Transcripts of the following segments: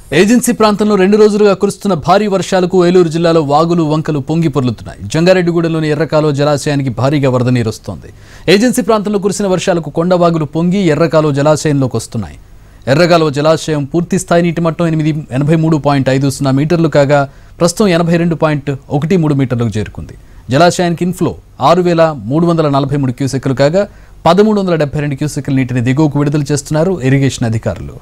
Agency ప్రాంతంలో 2 రోజులుగా కురుస్తున్న భారీ వర్షాలకు ఏలూరు జిల్లాలో వాగులు వంకలు పొంగి పొర్లుతున్నాయి. జంగారెడ్డిగూడెంలోని ఎర్రకాలువ జలాశయానికి భారీగా వరద నీరు వస్తోంది. ఏజెన్సీ ప్రాంతంలో కురిసిన వర్షాలకు కొండవాగులు పొంగి ఎర్రకాలువ జలాశయంలోకి వస్తున్నాయి. ఎర్రకాలువ జలాశయం పూర్తి స్థాయి నీటి మట్టం 83.50 మీటర్లు కాగా ప్రస్తుతం 82.13 మీటర్లకు చేరుకుంది. జలాశయానికి ఇన్ఫ్లో 6,343 క్యూసెక్కులు కాగా 1,372 క్యూసెక్కుల నీటిని దిగువకు విడుదల చేస్తున్నారు ఇరిగేషన్ అధికారులు.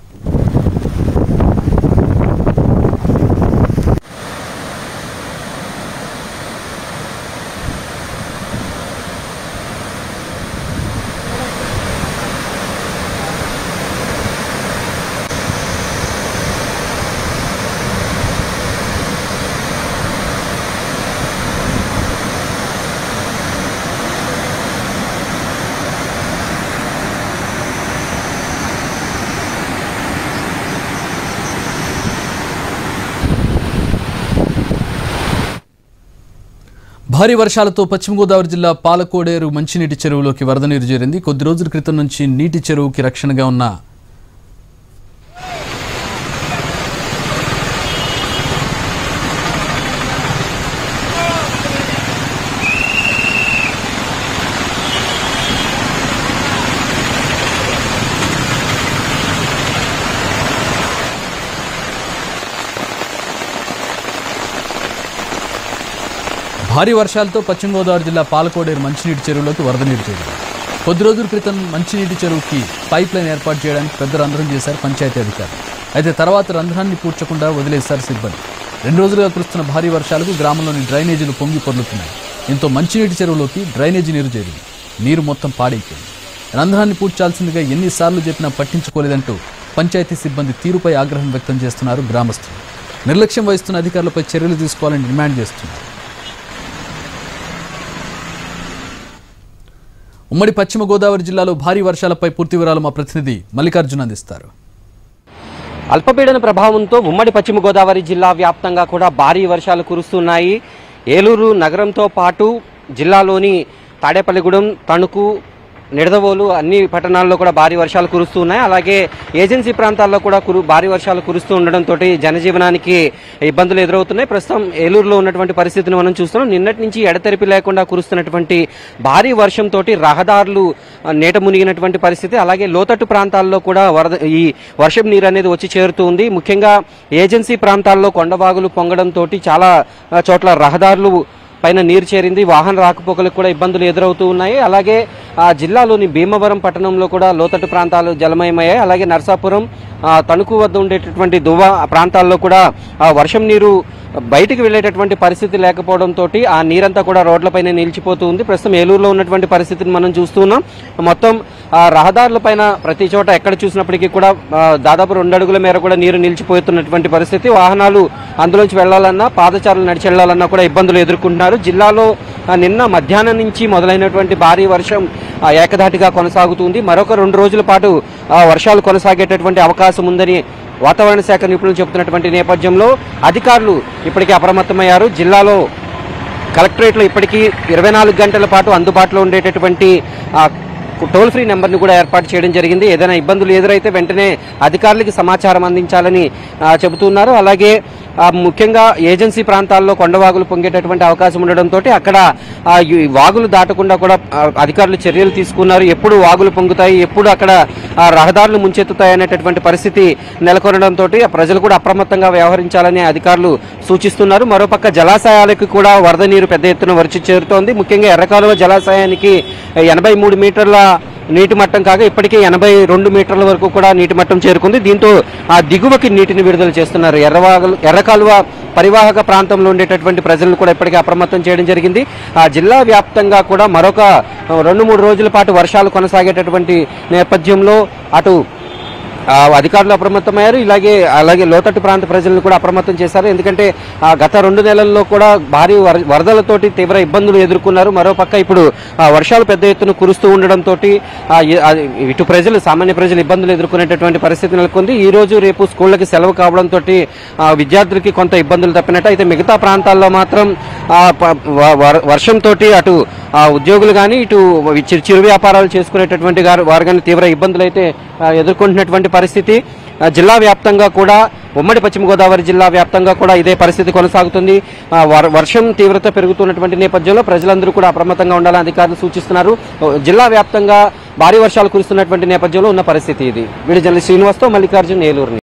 భారీ వర్షాలతో పశ్చిమ గోదావరి జిల్లా పాలకోడేరు మంచినీటి చెరువులోకి వరద నీరు చేరింది. కొద్ది రోజుల క్రితం నుంచి నీటి చెరువుకి రక్షణగా ఉన్న భారీ వర్షాలతో పశ్చిమ గోదావరి జిల్లా పాలకోడేరు మంచినీటి చెరువులోకి వరద నీరు చేరింది. కొద్ది రోజుల క్రితం మంచినీటి చెరువుకి పైప్ లైన్ ఏర్పాటు చేయడానికి పెద్ద రంధ్రం చేశారు పంచాయతీ అధికారులు. అయితే తర్వాత రంధ్రాన్ని పూడ్చకుండా వదిలేశారు సిబ్బంది. 2 రోజులుగా కురుస్తున్న భారీ వర్షాలకు గ్రామంలోని డ్రైనేజీలు పొంగి పొర్లుతున్నాయి. దీంతో మంచినీటి చెరువులోకి డ్రైనేజీ నీరు చేరింది. నీరు మొత్తం పాడైపోయింది. రంధ్రాన్ని పూడ్చాల్సిందిగా ఎన్నిసార్లు చెప్పినా పట్టించుకోలేదంటూ పంచాయతీ సిబ్బంది తీరుపై ఆగ్రహం వ్యక్తం చేస్తున్నారు గ్రామస్తులు. నిర్లక్ష్యం వహిస్తున్న అధికారులపై చర్యలు తీసుకోవాలని డిమాండ్ చేస్తున్నారు. ఉమ్మడి పశ్చిమ గోదావరి జిల్లాలో భారీ వర్షాలపై పూర్తి వివరాలు మా ప్రతినిధి మల్లికార్జున అందిస్తారు. అల్పపీడన ప్రభావంతో ఉమ్మడి పశ్చిమ గోదావరి జిల్లా వ్యాప్తంగా కూడా భారీ వర్షాలు కురుస్తున్నాయి. ఏలూరు నగరంతో పాటు జిల్లాలోని తాడేపల్లిగూడెం, తణుకు, నిడదవోలు అన్ని పట్టణాల్లో కూడా భారీ వర్షాలు కురుస్తున్నాయి. అలాగే ఏజెన్సీ ప్రాంతాల్లో కూడా భారీ వర్షాలు కురుస్తూ ఉండడంతో జనజీవనానికి ఇబ్బందులు ఎదురవుతున్నాయి. ప్రస్తుతం ఏలూరులో ఉన్నటువంటి పరిస్థితిని మనం చూస్తున్నాం. నిన్నటి నుంచి ఎడతెరిపి లేకుండా కురుస్తున్నటువంటి భారీ వర్షంతో రహదారులు నీట మునిగినటువంటి పరిస్థితి. అలాగే లోతట్టు ప్రాంతాల్లో కూడా ఈ వర్షం నీరు అనేది వచ్చి చేరుతుంది. ముఖ్యంగా ఏజెన్సీ ప్రాంతాల్లో కొండవాగులు పొంగడంతో చాలా చోట్ల రహదారులు పైన నీరు చేరింది. వాహన రాకపోకలకు కూడా ఇబ్బందులు ఎదురవుతూ ఉన్నాయి. అలాగే జిల్లాలోని భీమవరం పట్టణంలో కూడా లోతట్టు ప్రాంతాలు జలమయమయ్యాయి. అలాగే నర్సాపురం, తణుకు వద్ద ఉండేటటువంటి దువ్వ ప్రాంతాల్లో కూడా వర్షం నీరు బయటికి వెళ్లేటటువంటి పరిస్థితి లేకపోవడంతో ఆ నీరంతా కూడా రోడ్లపైన నిలిచిపోతూ ఉంది. ప్రస్తుతం ఏలూరులో ఉన్నటువంటి పరిస్థితిని మనం చూస్తున్నాం. మొత్తం రహదారులపైన ప్రతి చోట ఎక్కడ చూసినప్పటికీ కూడా దాదాపు 2 అడుగుల మేర కూడా నీరు నిలిచిపోతున్నటువంటి పరిస్థితి. వాహనాలు అందులోంచి వెళ్లాలన్నా, పాదచారులు నడిచి వెళ్లాలన్నా కూడా ఇబ్బందులు ఎదుర్కొంటున్నారు. జిల్లాలో నిన్న మధ్యాహ్నం నుంచి మొదలైనటువంటి భారీ వర్షం ఏకధాటిగా కొనసాగుతుంది. మరొక 2 రోజుల పాటు వర్షాలు కొనసాగేటటువంటి అవకాశం ఉందని వాతావరణ శాఖ నిపుణులు చెబుతున్నటువంటి నేపథ్యంలో అధికారులు ఇప్పటికే అప్రమత్తమయ్యారు. జిల్లాలో కలెక్టరేట్లో ఇప్పటికీ 24 గంటల పాటు అందుబాటులో ఉండేటటువంటి టోల్ ఫ్రీ నెంబర్ని కూడా ఏర్పాటు చేయడం జరిగింది. ఏదైనా ఇబ్బందులు ఎదురైతే వెంటనే అధికారులకి సమాచారం అందించాలని చెబుతున్నారు. అలాగే ముఖ్యంగా ఏజెన్సీ ప్రాంతాల్లో కొండవాగులు పొంగేటటువంటి అవకాశం ఉండడంతో అక్కడ వాగులు దాటకుండా కూడా అధికారులు చర్యలు తీసుకున్నారు. ఎప్పుడు వాగులు పొంగుతాయి, ఎప్పుడు అక్కడ రహదారులు ముంచెత్తుతాయి అనేటటువంటి పరిస్థితి నెలకొనడంతో ప్రజలు కూడా అప్రమత్తంగా వ్యవహరించాలని అధికారులు సూచిస్తున్నారు. మరోపక్క జలాశయాలకు కూడా వరద నీరు పెద్ద ఎత్తున వచ్చి చేరుతోంది. ముఖ్యంగా ఎర్రకాలువ జలాశయానికి 83 మీటర్ల నీటి మట్టం కాగా ఇప్పటికే 82 మీటర్ల వరకు కూడా నీటి మట్టం చేరుకుంది. దీంతో ఆ దిగువకి నీటిని విడుదల చేస్తున్నారు. ఎర్రకాలువ పరివాహక ప్రాంతంలో ఉండేటటువంటి ప్రజలను కూడా ఇప్పటికే అప్రమత్తం చేయడం జరిగింది. ఆ జిల్లా వ్యాప్తంగా కూడా మరొక 2-3 రోజుల పాటు వర్షాలు కొనసాగేటటువంటి నేపథ్యంలో అటు అధికారులు అప్రమత్తమయ్యారు. అలాగే లోతట్టు ప్రాంత ప్రజలను కూడా అప్రమత్తం చేశారు. ఎందుకంటే గత 2 నెలల్లో కూడా భారీ వరదలతోటి తీవ్ర ఇబ్బందులు ఎదుర్కొన్నారు. మరోపక్క ఇప్పుడు వర్షాలు పెద్ద ఎత్తున కురుస్తూ ఉండడంతో ఇటు సామాన్య ప్రజలు ఇబ్బందులు ఎదుర్కొనేటటువంటి పరిస్థితి నెలకొంది. ఈ రోజు రేపు స్కూళ్ళకి సెలవు కావడంతో విద్యార్థులకి కొంత ఇబ్బందులు తప్పినట్టు. అయితే మిగతా ప్రాంతాల్లో మాత్రం వర్షంతో అటు ఉద్యోగులు కానీ ఇటు చిరు వ్యాపారాలు చేసుకునేటటువంటి వారు కానీ తీవ్ర ఇబ్బందులు అయితే ఎదుర్కొంటున్నటువంటి పరిస్థితి. జిల్లా వ్యాప్తంగా కూడా ఉమ్మడి పశ్చిమ గోదావరి జిల్లా వ్యాప్తంగా కూడా ఇదే పరిస్థితి కొనసాగుతుంది. వర్షం తీవ్రత పెరుగుతున్నటువంటి నేపథ్యంలో ప్రజలందరూ కూడా అప్రమత్తంగా ఉండాలని అధికారులు సూచిస్తున్నారు. జిల్లా వ్యాప్తంగా భారీ వర్షాలు కురుస్తున్నటువంటి నేపథ్యంలో ఉన్న పరిస్థితి ఇది. వీడియో జర్నలిస్ట్ శ్రీనివాస్తో మల్లికార్జున్, ఏలూరు.